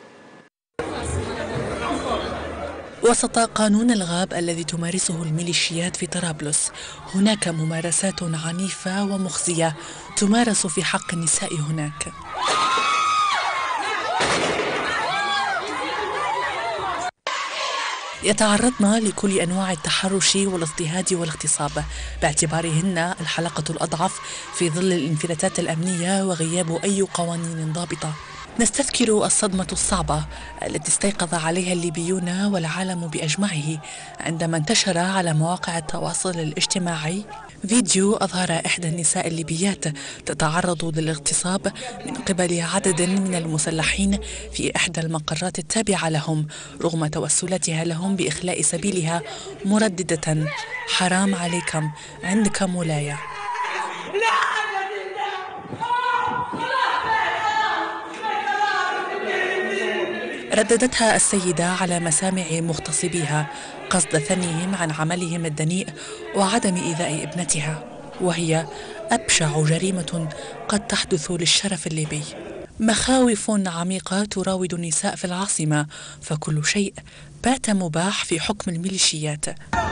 وسط قانون الغاب الذي تمارسه الميليشيات في طرابلس، هناك ممارسات عنيفة ومخزية تمارس في حق النساء هناك. يتعرضن لكل أنواع التحرش والاضطهاد والاغتصاب باعتبارهن الحلقة الأضعف في ظل الانفلاتات الأمنية وغياب أي قوانين ضابطة. نستذكر الصدمة الصعبة التي استيقظ عليها الليبيون والعالم بأجمعه عندما انتشر على مواقع التواصل الاجتماعي فيديو أظهر إحدى النساء الليبيات تتعرض للاغتصاب من قبل عدد من المسلحين في إحدى المقرات التابعة لهم، رغم توسلاتها لهم بإخلاء سبيلها مرددة: حرام عليكم، عندكم ولاية. رددتها السيدة على مسامع مغتصبيها قصد ثنيهم عن عملهم الدنيء وعدم إيذاء ابنتها، وهي أبشع جريمة قد تحدث للشرف الليبي. مخاوف عميقة تراود النساء في العاصمة، فكل شيء بات مباح في حكم الميليشيات.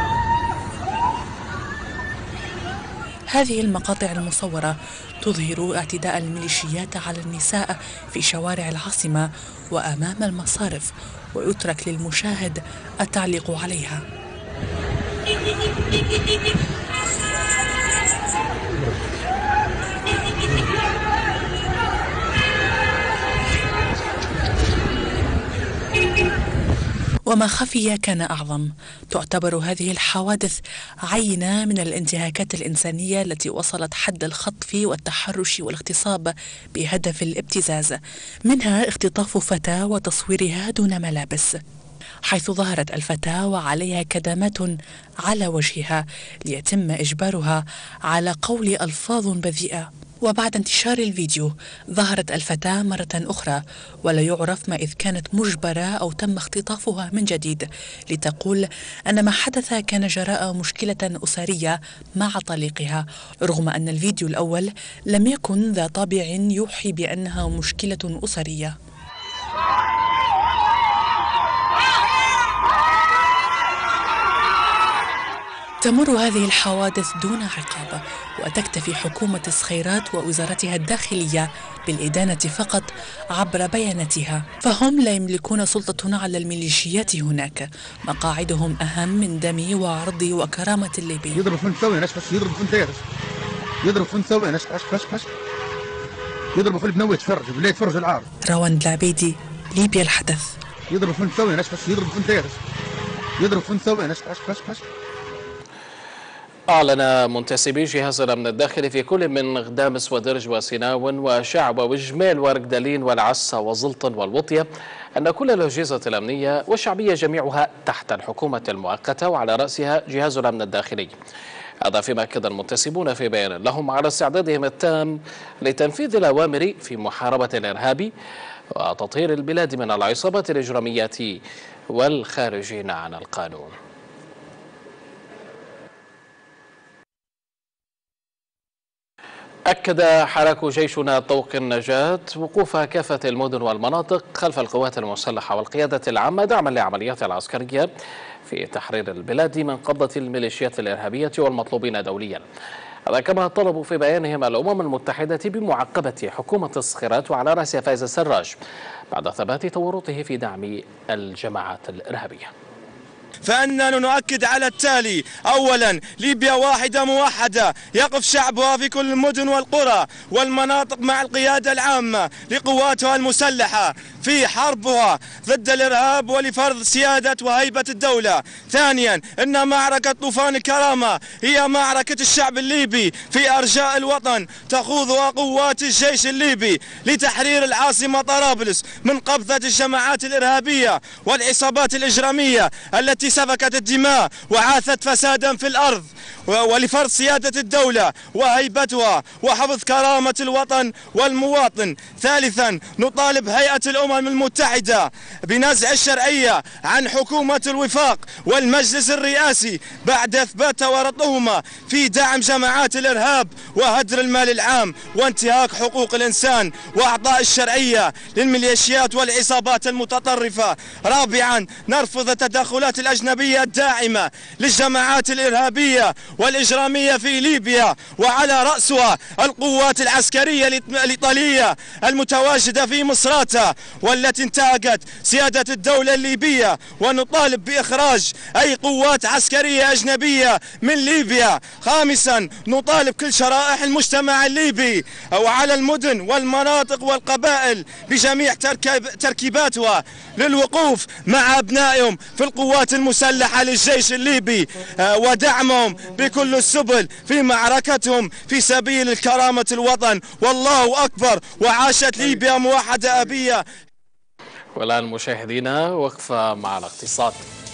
هذه المقاطع المصورة تظهر اعتداء الميليشيات على النساء في شوارع العاصمة وأمام المصارف، ويترك للمشاهد التعليق عليها. وما خفي كان أعظم. تعتبر هذه الحوادث عينة من الانتهاكات الإنسانية التي وصلت حد الخطف والتحرش والاغتصاب بهدف الابتزاز، منها اختطاف فتاة وتصويرها دون ملابس، حيث ظهرت الفتاة وعليها كدمات على وجهها ليتم إجبارها على قول ألفاظ بذيئة. وبعد انتشار الفيديو ظهرت الفتاة مرة أخرى، ولا يعرف ما إذ كانت مجبرة أو تم اختطافها من جديد، لتقول أن ما حدث كان جراء مشكلة أسرية مع طليقها، رغم أن الفيديو الأول لم يكن ذا طابع يوحي بأنها مشكلة أسرية. تمر هذه الحوادث دون عقاب، وتكتفي حكومة الصخيرات ووزارتها الداخلية بالإدانة فقط عبر بياناتها، فهم لا يملكون سلطة على الميليشيات هناك. مقاعدهم أهم من دم وعرض وكرامة الليبي. يضرب فرنساوي نشفش، يضرب فرنساوي، يضرب فرنساوي نشفش، يضرب في البنوي يتفرج بالله، يتفرج العار. روان العبيدي، ليبيا الحدث. يضرب فرنساوي نشفش، يضرب فرنساوي، يضرب فرنساوي نشفش. أعلن منتسبي جهاز الأمن الداخلي في كل من غدامس ودرج وسيناون وشعب وجمال ورقدلين والعسة وزلطن والوطية أن كل الأجهزة الأمنية والشعبية جميعها تحت الحكومة المؤقتة وعلى رأسها جهاز الأمن الداخلي. هذا فيما أكد المنتسبون في بيان لهم على استعدادهم التام لتنفيذ الأوامر في محاربة الإرهاب وتطهير البلاد من العصابات الإجرامية والخارجين عن القانون. أكد حراك جيشنا طوق النجاة وقوف كافة المدن والمناطق خلف القوات المسلحة والقيادة العامة دعما لعمليات العسكرية في تحرير البلاد من قبضة الميليشيات الإرهابية والمطلوبين دوليا. هذا كما طلبوا في بيانهم الأمم المتحدة بمعاقبة حكومة الصخيرات وعلى رأسها فايز السراج بعد ثبات تورطه في دعم الجماعات الإرهابية. فأننا نؤكد على التالي: أولا، ليبيا واحدة موحدة يقف شعبها في كل المدن والقرى والمناطق مع القيادة العامة لقواتها المسلحة في حربها ضد الإرهاب ولفرض سيادة وهيبة الدولة. ثانيا، إن معركة طوفان الكرامة هي معركة الشعب الليبي في أرجاء الوطن تخوضها قوات الجيش الليبي لتحرير العاصمة طرابلس من قبضة الجماعات الإرهابية والعصابات الإجرامية التي سفكت الدماء وعاثت فسادا في الأرض، ولفرض سيادة الدولة وهيبتها وحفظ كرامة الوطن والمواطن. ثالثا، نطالب هيئة الأمم المتحدة بنزع الشرعية عن حكومة الوفاق والمجلس الرئاسي بعد إثبات ورطهما في دعم جماعات الإرهاب وهدر المال العام وانتهاك حقوق الإنسان وأعطاء الشرعية للميليشيات والعصابات المتطرفة. رابعا، نرفض التدخلات الأجنبية الداعمة للجماعات الإرهابية والإجرامية في ليبيا، وعلى رأسها القوات العسكرية الإيطالية المتواجدة في مصراتة والتي انتهكت سيادة الدولة الليبية. ونطالب بإخراج أي قوات عسكرية أجنبية من ليبيا. خامسا، نطالب كل شرائح المجتمع الليبي وعلى المدن والمناطق والقبائل بجميع تركيباتها للوقوف مع أبنائهم في القوات المسلحة للجيش الليبي ودعمهم بكل السبل في معركتهم في سبيل الكرامة الوطن. والله أكبر، وعاشت ليبيا موحدة أبية. والآن مشاهدينا وقفة مع الاقتصاد.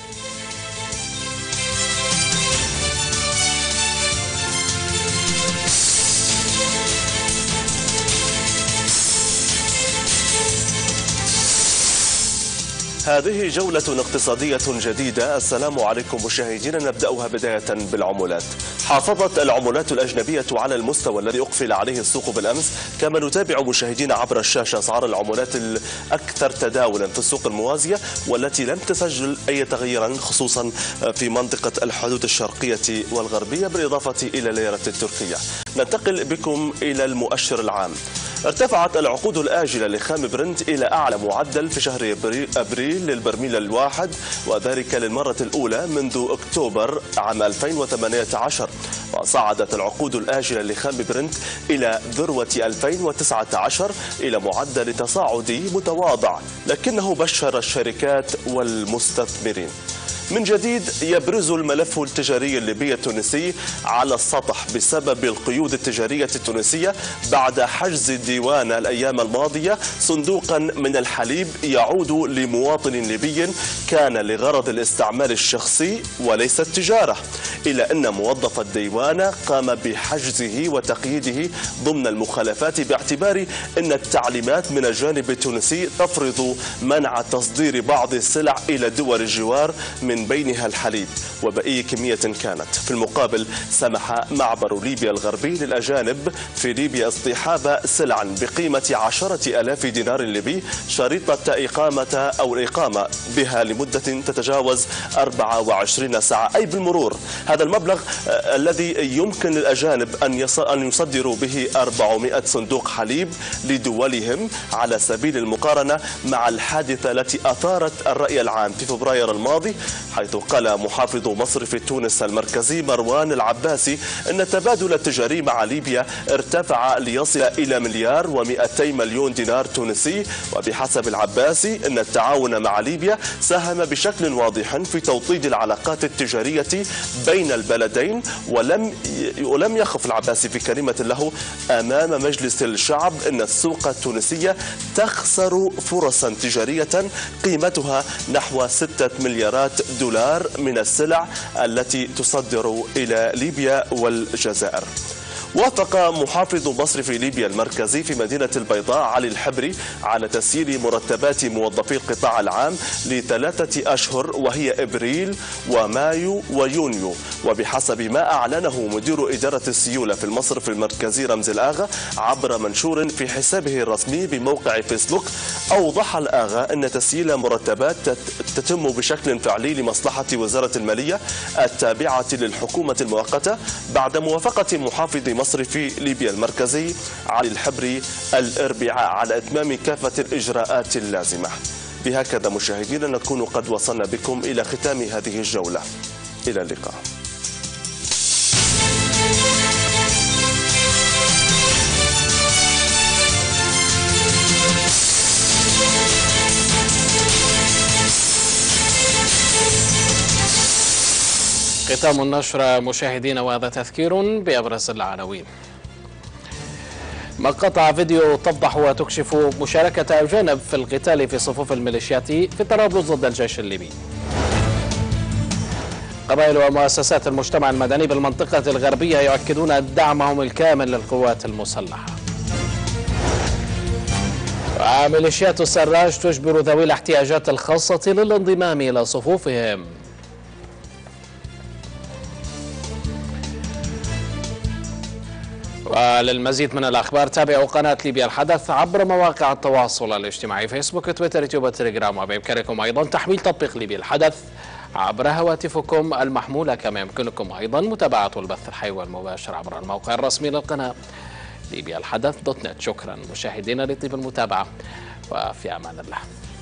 هذه جولة اقتصادية جديدة. السلام عليكم مشاهدينا، نبدأها بداية بالعملات. حافظت العملات الأجنبية على المستوى الذي أقفل عليه السوق بالأمس، كما نتابع مشاهدينا عبر الشاشة أسعار العملات الأكثر تداولا في السوق الموازية والتي لم تسجل أي تغيير، خصوصا في منطقة الحدود الشرقية والغربية بالإضافة إلى الليرة التركية. ننتقل بكم إلى المؤشر العام. ارتفعت العقود الآجلة لخام برنت إلى أعلى معدل في شهر أبريل للبرميل الواحد، وذلك للمرة الأولى منذ أكتوبر عام 2018. وصعدت العقود الآجلة لخام برنت إلى ذروة 2019 إلى معدل تصاعدي متواضع، لكنه بشر الشركات والمستثمرين. من جديد يبرز الملف التجاري الليبي التونسي على السطح بسبب القيود التجارية التونسية بعد حجز الديوان الأيام الماضية صندوقا من الحليب يعود لمواطن ليبي كان لغرض الاستعمال الشخصي وليس التجارة، إلا أن موظف الديوان قام بحجزه وتقييده ضمن المخالفات باعتبار أن التعليمات من الجانب التونسي تفرض منع تصدير بعض السلع إلى دول الجوار من بينها الحليب وبأي كمية كانت. في المقابل سمح معبر ليبيا الغربي للأجانب في ليبيا اصطحاب سلع بقيمة 10,000 دينار ليبي شريطة الإقامة بها لمدة تتجاوز 24 ساعة، أي بالمرور هذا المبلغ الذي يمكن للأجانب أن يصدروا به 400 صندوق حليب لدولهم، على سبيل المقارنة مع الحادثة التي أثارت الرأي العام في فبراير الماضي، حيث قال محافظ مصرف تونس المركزي مروان العباسي أن التبادل التجاري مع ليبيا ارتفع ليصل إلى 1,200,000,000 دينار تونسي. وبحسب العباسي أن التعاون مع ليبيا ساهم بشكل واضح في توطيد العلاقات التجارية بين البلدين. ولم يخف العباسي في كلمة له أمام مجلس الشعب أن السوق التونسية تخسر فرصا تجارية قيمتها نحو 6 مليارات دولار من السلع التي تصدر إلى ليبيا والجزائر. وافق محافظ مصرف ليبيا المركزي في مدينة البيضاء علي الحبري على تسيير مرتبات موظفي القطاع العام ل3 أشهر وهي إبريل ومايو ويونيو. وبحسب ما أعلنه مدير إدارة السيولة في المصرف المركزي رمز الآغا عبر منشور في حسابه الرسمي بموقع فيسبوك، أوضح الآغا أن تسييل مرتبات تتم بشكل فعلي لمصلحة وزارة المالية التابعة للحكومة المؤقتة بعد موافقة محافظ مصرف ليبيا المركزي علي الحبري الأربعاء على إتمام كافة الإجراءات اللازمة. بهكذا مشاهدينا نكون قد وصلنا بكم إلى ختام هذه الجولة. إلى اللقاء. ختام النشرة مشاهدينا، وهذا تذكير بأبرز العناوين. مقاطع فيديو تفضح وتكشف مشاركة الأجانب في القتال في صفوف الميليشيات في طرابلس ضد الجيش الليبي. قبائل ومؤسسات المجتمع المدني بالمنطقة الغربية يؤكدون دعمهم الكامل للقوات المسلحة. وميليشيات السراج تجبر ذوي الاحتياجات الخاصة للانضمام إلى صفوفهم. وللمزيد من الأخبار تابعوا قناة ليبيا الحدث عبر مواقع التواصل الاجتماعي فيسبوك، تويتر، يوتيوب، تليجرام. وبإمكانكم أيضا تحميل تطبيق ليبيا الحدث عبر هواتفكم المحمولة. كما يمكنكم أيضا متابعة البث الحي والمباشر عبر الموقع الرسمي للقناة ليبيا الحدث .net. شكرا مشاهدينا لطيب المتابعة وفي أمان الله.